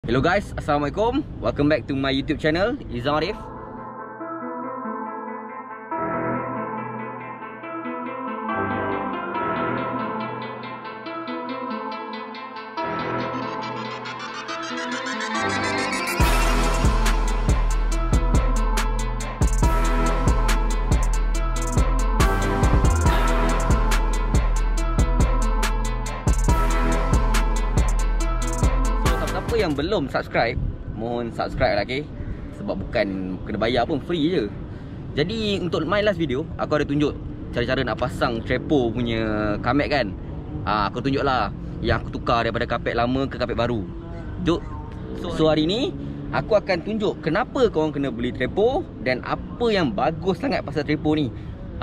Hello guys, Assalamualaikum. Welcome back to my YouTube channel, Izam Arif. Siapa yang belum subscribe, mohon subscribe lah, okay? Sebab bukan kena bayar pun, free je. Jadi untuk my last video, aku ada tunjuk cara-cara nak pasang trepo punya kamet kan. Aku tunjuk lah yang aku tukar daripada kapet lama ke kapet baru. Jom. So hari ni aku akan tunjuk kenapa korang kena beli trepo dan apa yang bagus sangat pasal trepo ni.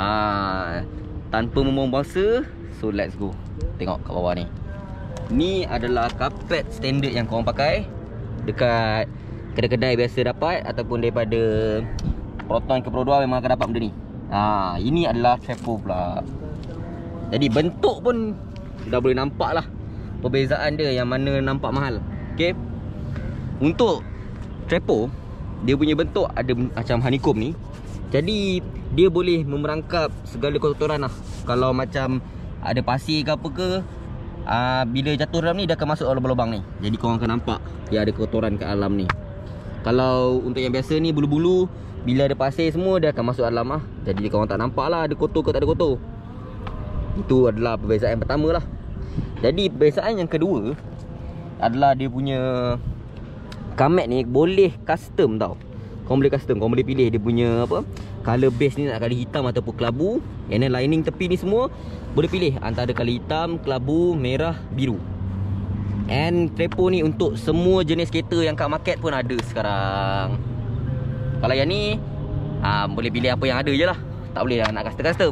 Tanpa membuang masa, so let's go. Tengok kat bawah ni. Ni adalah kapet standard yang korang pakai dekat kedai-kedai biasa dapat, ataupun daripada Proton ke Pro2 memang akan dapat benda ni. Ini adalah trepo pula. Jadi bentuk pun dah boleh nampak lah perbezaan dia, yang mana nampak mahal. Okay, untuk trepo, dia punya bentuk ada macam honeycomb ni. Jadi dia boleh memerangkap segala kotoran lah. Kalau macam ada pasir ke apa ke, bila jatuh dalam ni dia akan masuk dalam lubang ni. Jadi korang akan nampak dia ada kotoran kat dalam ni. Kalau untuk yang biasa ni bulu-bulu, bila ada pasir semua dia akan masuk dalam lah. Jadi korang tak nampak lah ada kotor ke tak ada kotor. Itu adalah perbezaan yang pertama lah. Jadi perbezaan yang kedua adalah dia punya kamet ni boleh custom tau. Korang boleh custom, korang boleh pilih dia punya apa, color base ni nak kali hitam ataupun kelabu. And then lining tepi ni semua boleh pilih antara color hitam, kelabu, merah, biru. And trepo ni untuk semua jenis kereta yang kat market pun ada sekarang. Kalau yang ni boleh pilih apa yang ada je lah. Tak boleh lah nak custom-custom.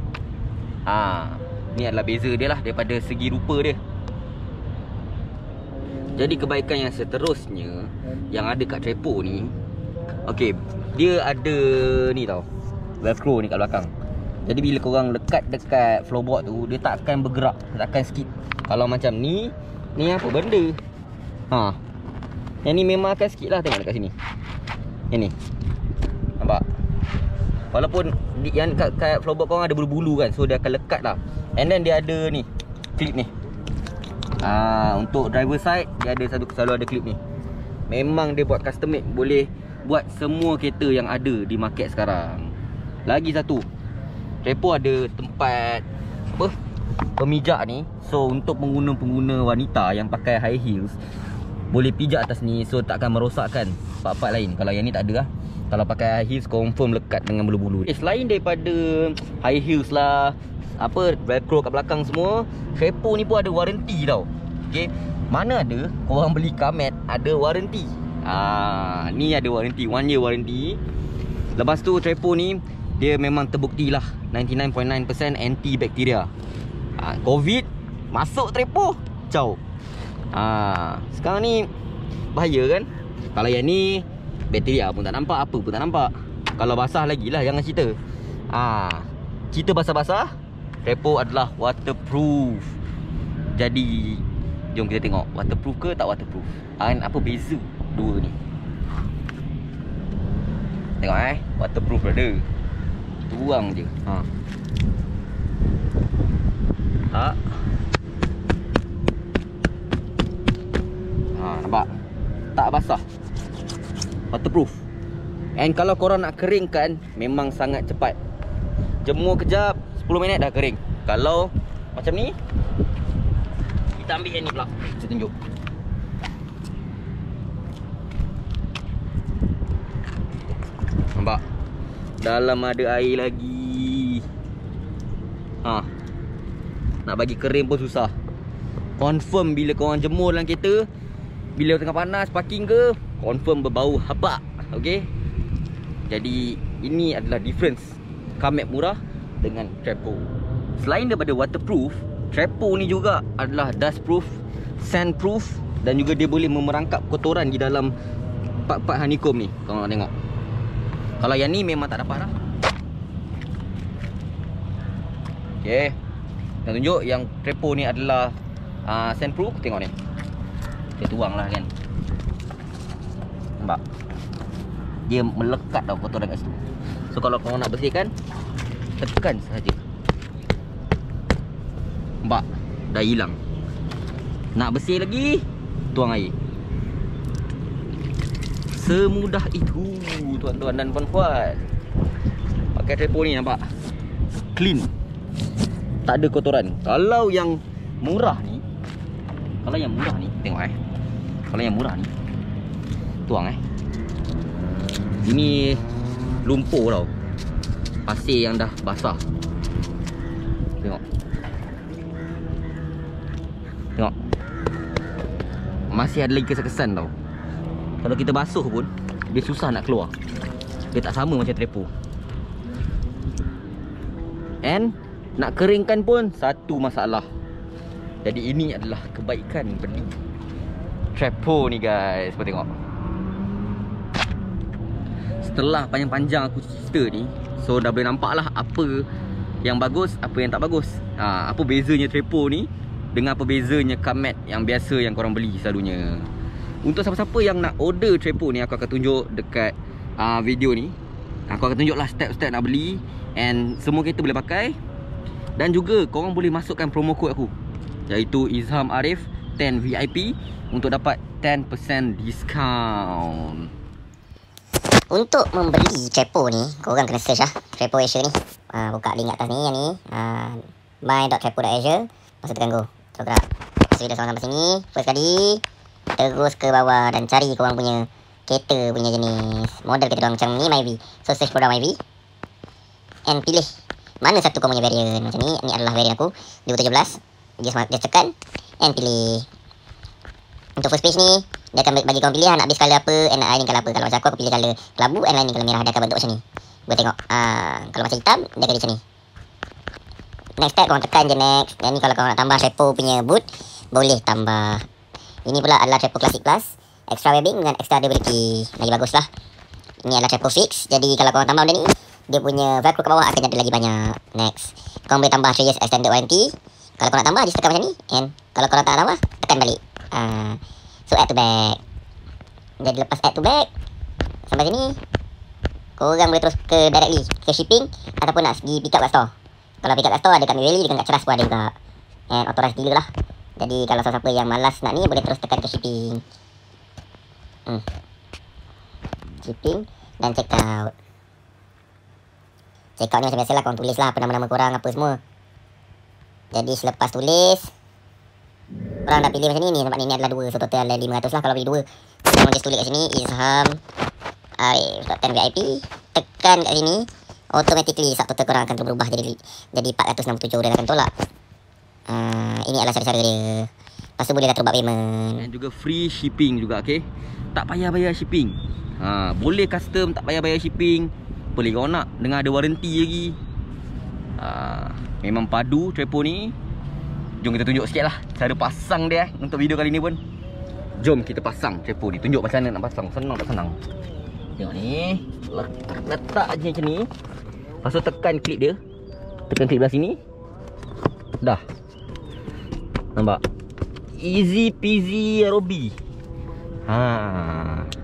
Ni adalah beza dia lah daripada segi rupa dia. Jadi kebaikan yang seterusnya yang ada kat trepo ni, okay, dia ada ni tau, velcro ni kat belakang. Jadi bila korang lekat dekat floorboard tu, dia tak akan bergerak, tak akan skip. Kalau macam ni apa benda? Yang ni memang akan skip lah. Tengok dekat sini. Yang ni, nampak? Walaupun yang kat floorboard korang ada bulu-bulu kan, so dia akan lekat lah. And then dia ada ni, klip ni. Untuk driver side, dia ada selalu ada klip ni. Memang dia buat custom made, boleh buat semua kereta yang ada di market sekarang. Lagi satu, trepo ada tempat apa, pemijak ni. So untuk pengguna-pengguna wanita yang pakai high heels, boleh pijak atas ni, so tak akan merosakkan part-part lain. Kalau yang ni tak ada lah. Kalau pakai high heels confirm lekat dengan bulu-bulu. Selain daripada high heels lah, apa, velcro kat belakang semua, trepo ni pun ada warranty tau. Okay, mana ada korang beli kamet ada warranty. Ni ada warranty, 1 year warranty. Lepas tu trepo ni dia memang terbukti lah 99.9% antibakteria. Covid masuk trepo, ciao. Sekarang ni bahaya kan. Kalau yang ni bakteria pun tak nampak, apa pun tak nampak. Kalau basah lagi lah, jangan cerita. Cerita basah-basah, trepo adalah waterproof. Jadi jom kita tengok waterproof ke tak waterproof. Apa beza dua ni. Tengok waterproof brother. Tuang je. Nampak? Tak basah. Waterproof. And kalau korang nak keringkan, memang sangat cepat. Jemur kejap, 10 minit dah kering. Kalau macam ni, kita ambil yang ni pula. Saya tunjuk. Nampak? Dalam ada air lagi. Nak bagi kering pun susah. Confirm bila korang jemur dalam kereta, bila tengah panas parking ke, confirm berbau habak. Okay, jadi ini adalah difference kamet murah dengan trepo. Selain daripada waterproof, trepo ni juga adalah dustproof, sandproof, dan juga dia boleh memerangkap kotoran di dalam part-part honeycomb ni. Korang nak tengok. Kalau yang ni memang tak dapat lah. Okay, nak tunjuk yang trepo ni adalah sandproof. Tengok ni, dia tuang lah kan. Nampak? Dia melekat tau kotoran kat situ. So kalau korang nak bersihkan, tekan sahaja. Nampak? Dah hilang. Nak bersih lagi, tuang air. Semudah itu tuan-tuan dan puan-puan. Pakai trepo ni nampak? Clean. Tak ada kotoran. Kalau yang murah ni, tengok Kalau yang murah ni, tuang ini lumpur tau. Pasir yang dah basah. Tengok. Masih ada lagi kesan-kesan tau. Kalau kita basuh pun, dia susah nak keluar. Dia tak sama macam trepo. And nak keringkan pun satu masalah. Jadi ini adalah kebaikan beli trepo ni guys. Kau tengok. Setelah panjang-panjang aku cerita ni, so dah boleh nampak lah apa yang bagus, apa yang tak bagus. Apa bezanya trepo ni dengan apa bezanya kamet yang biasa yang korang beli selalunya. Untuk siapa-siapa yang nak order trepo ni, aku akan tunjuk dekat video ni. Aku akan tunjuk lah step-step nak beli. And semua kereta boleh pakai. Dan juga korang boleh masukkan promo code aku, iaitu Izham Arif 10 VIP untuk dapat 10% diskaun. Untuk membeli trepo ni, korang kena search lah Trepo Asia ni. Buka link atas ni, yang ni, my.trepo.asia. Masuk tekan go. So gerak. Bila korang sampai sini, first kali terus ke bawah dan cari korang punya kereta punya jenis, model kereta korang macam ni, Myvi. So search produk Myvi and pilih mana satu korang punya variant. Macam ni adalah variant aku 2017. Dia tekan and pilih. Untuk first page ni, dia akan bagi korang pilihan nak base colour apa and nak lining colour apa. Kalau macam aku pilih colour kelabu and lining colour merah. Dia akan bentuk macam ni. Boleh tengok. Kalau macam hitam, dia akan macam ni. Next step, korang tekan je next. Dan ni kalau korang nak tambah trepo punya boot, boleh tambah. Ini pula adalah trepo Classic Plus, extra webbing dengan extra durability. Lagi bagus lah. Ini adalah trepo fix. Jadi kalau korang tambah benda ni, dia punya velcro ke bawah akan ada lagi banyak. Next, korang boleh tambah 3 years extended warranty. Kalau korang nak tambah, just tekan macam ni. And kalau korang tak nak tambah, tekan balik. So add to bag. Jadi lepas add to bag, sampai sini, korang boleh terus ke directly ke shipping ataupun nak pergi pick up kat store. Kalau pick up kat store, ada kat Meweli, dengan kat Ceras pun ada juga. And authorized dealer lah. Jadi kalau siapa yang malas nak ni, boleh terus tekan ke shipping. Shipping dan check out. Check out ni macam biasa lah, korang tulis lah apa nama-nama korang, apa semua. Jadi selepas tulis, korang dah pilih macam ni. Nampak ni adalah 2, so total adalah 500 lah kalau beli 2. Korang just tulis kat sini, Izham Arif 10 VIP. Tekan kat sini, automatically subtotal korang akan berubah jadi 467 dan akan tolak. Ini adalah cara-cara dia. Lepas tu bolehlah terus buat payment. Dan juga free shipping juga, okay? Tak payah bayar shipping. Boleh custom, tak payah bayar shipping. Boleh kau nak, dengan ada warranty lagi. Memang padu trepo ni. Jom kita tunjuk sikit lah cara pasang dia untuk video kali ni pun. Jom kita pasang trepo ni. Tunjuk macam mana nak pasang. Senang tak senang. Tengok ni. Letak je macam ni. Lepas tu tekan klip dia. Tekan klip belah sini. Dah. Nampak? Easy peasy Robi.